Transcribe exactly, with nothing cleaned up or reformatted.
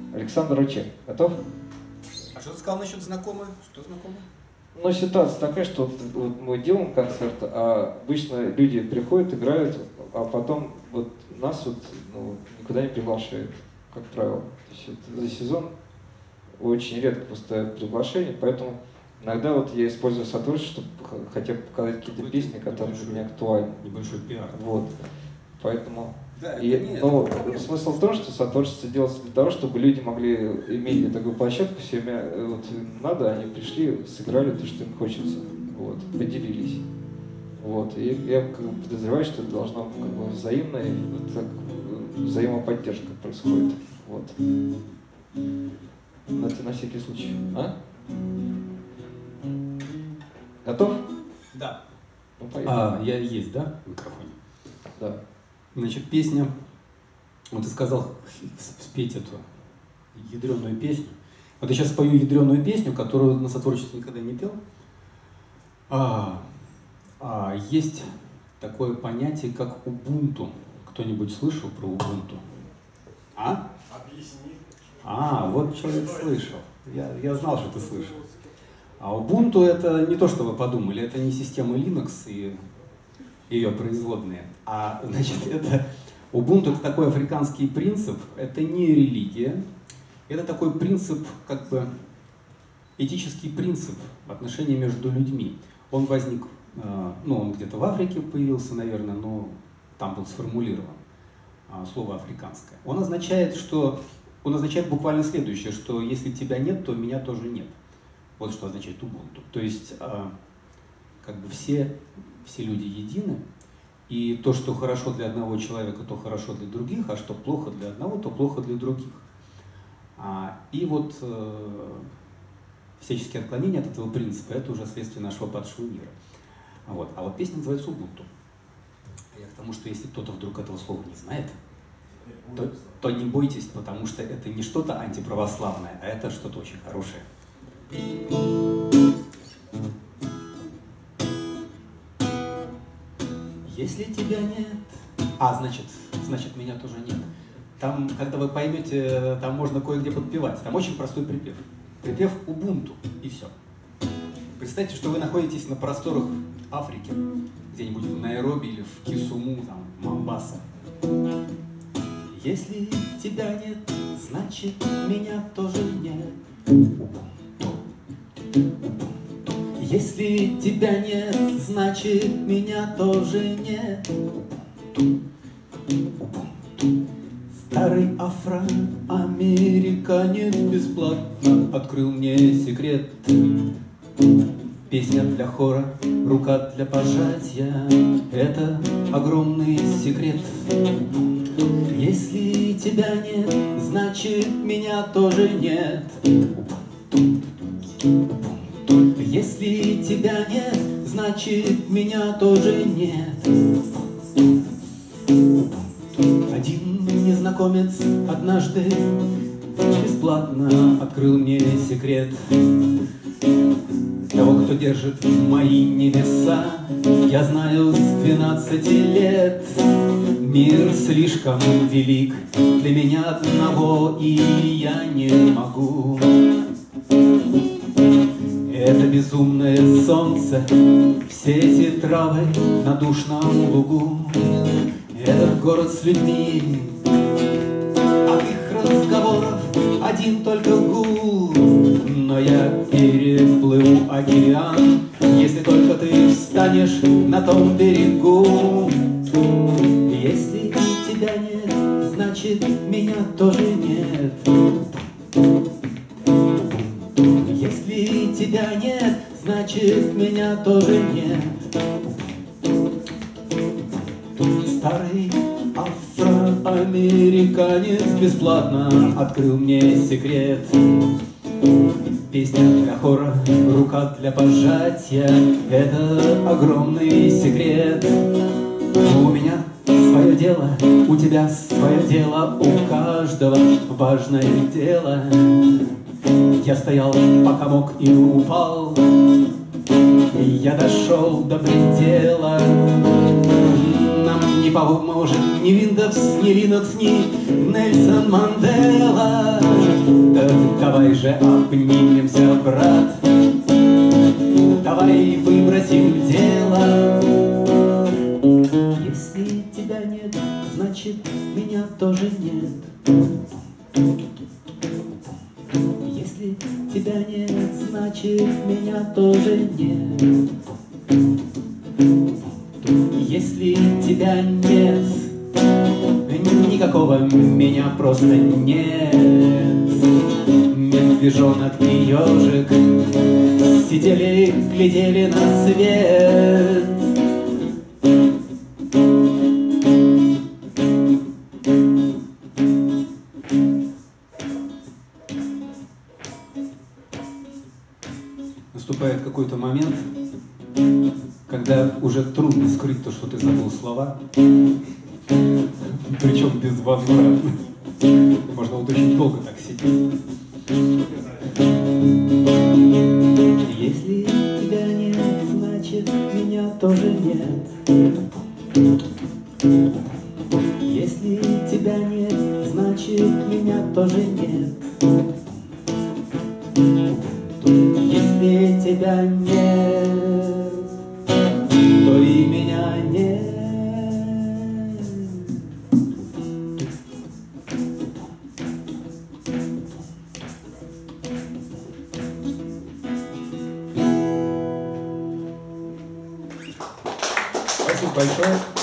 Александр Ручек. Готов? А что ты сказал насчет знакомых? Что знакомых? Ну, ситуация такая, что вот, вот мы делаем концерт, а обычно люди приходят, играют, а потом вот нас вот, ну, никуда не приглашают, как правило. То есть вот за сезон очень редко поставят приглашение, поэтому иногда вот я использую сотрудничество, чтобы хотя бы показать какие-то песни, которые для меня актуальны. Небольшой пиар. Вот. Поэтому... Да, и, ну, смысл в том, что сотрудничество делается для того, чтобы люди могли иметь такую площадку, все вот, надо, они пришли, сыграли то, что им хочется, вот, поделились. Вот. И я как бы подозреваю, что это должно быть как бы взаимно, и вот так взаимоподдержка происходит. Вот. Это на всякий случай. А? Готов? Да. Ну, поехали. А, я есть, да, в микрофоне? Да. Значит, песня, вот ты сказал спеть эту ядреную песню. Вот я сейчас спою ядреную песню, которую на сотворчестве никогда не пел. А, а, есть такое понятие, как убунту. Кто-нибудь слышал про убунту? А? Объясни. А, вот человек слышал. Я, я знал, что ты слышал. А Ubuntu это не то, что вы подумали, это не система Linux и ее производные. А, значит, это Ubuntu это такой африканский принцип, это не религия, это такой принцип, как бы этический принцип отношений между людьми. Он возник, ну, он где-то в Африке появился, наверное, но там был сформулирован слово африканское. Он означает, что, он означает буквально следующее, что если тебя нет, то меня тоже нет. Вот что означает Ubuntu. То есть, как бы все, все люди едины, и то, что хорошо для одного человека, то хорошо для других, а что плохо для одного, то плохо для других. И вот всяческие отклонения от этого принципа, это уже следствие нашего падшего мира. Вот. А вот песня называется Ubuntu. Я к тому, что если кто-то вдруг этого слова не знает, то, то не бойтесь, потому что это не что-то антиправославное, а это что-то очень хорошее. Если тебя нет, а значит, значит меня тоже нет. Там, когда вы поймете, там можно кое-где подпевать. Там очень простой припев. Припев Ubuntu и все. Представьте, что вы находитесь на просторах Африки, где-нибудь в Найроби или в Кисуму, там, Момбаса. Если тебя нет, значит меня тоже нет. Ubuntu. Ubuntu. Если тебя нет, значит меня тоже нет. Ubuntu. Ubuntu. Старый афроамериканец бесплатно открыл мне секрет. Песня для хора, рука для пожатия — это огромный секрет. Если тебя нет, значит меня тоже нет. Если тебя нет, значит меня тоже нет. Один незнакомец однажды бесплатно открыл мне секрет того, кто держит мои небеса. Я знаю с двенадцати лет. Мир слишком велик для меня одного, и я не могу. Это безумное солнце, все эти травы на душном лугу. Этот город с людьми, от их разговоров один только гул. Но я переплыву океан, если только ты встанешь на том берегу. Если тебя нет, значит меня тоже нет. Если тебя нет, значит меня тоже нет. Старый афроамериканец бесплатно открыл мне секрет. Песня для хора, рука для пожатия — это огромный секрет. У меня свое дело, у тебя свое дело, у каждого важное дело. Я стоял, пока мог, и упал, и я дошел до предела. Нам не поможет ни Windows, ни Linux, ни Нельсон Мандела. Давай же обнимемся, брат, давай выбросим дело. Если тебя нет, значит меня тоже нет. Если тебя нет, значит меня тоже нет. Если тебя нет, никакого меня просто нет. Медвежонок и ежик сидели, глядели на свет. Наступает какой-то момент, когда уже трудно скрыть то, что ты забыл слова, причем безвозвратно. Можно вот очень долго так сидеть. Если тебя нет, значит меня тоже нет. Если тебя нет, значит меня тоже нет. Если тебя нет, то и меня нет. Спасибо большое.